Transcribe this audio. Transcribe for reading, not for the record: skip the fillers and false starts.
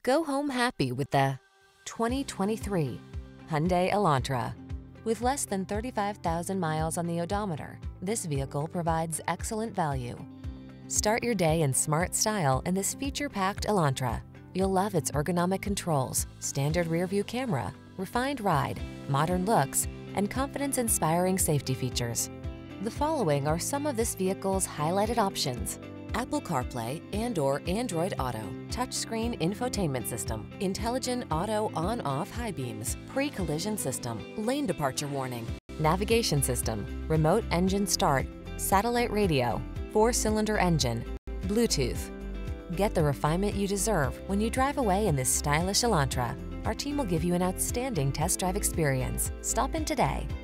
Go home happy with the 2023 Hyundai Elantra. With less than 35,000 miles on the odometer, this vehicle provides excellent value. Start your day in smart style in this feature-packed Elantra. You'll love its ergonomic controls, standard rearview camera, refined ride, modern looks, and confidence-inspiring safety features. The following are some of this vehicle's highlighted options: Apple CarPlay and/or Android Auto, touchscreen infotainment system, intelligent auto on-off high beams, pre-collision system, lane departure warning, navigation system, remote engine start, satellite radio, 4-cylinder engine, Bluetooth. Get the refinement you deserve when you drive away in this stylish Elantra. Our team will give you an outstanding test drive experience. Stop in today.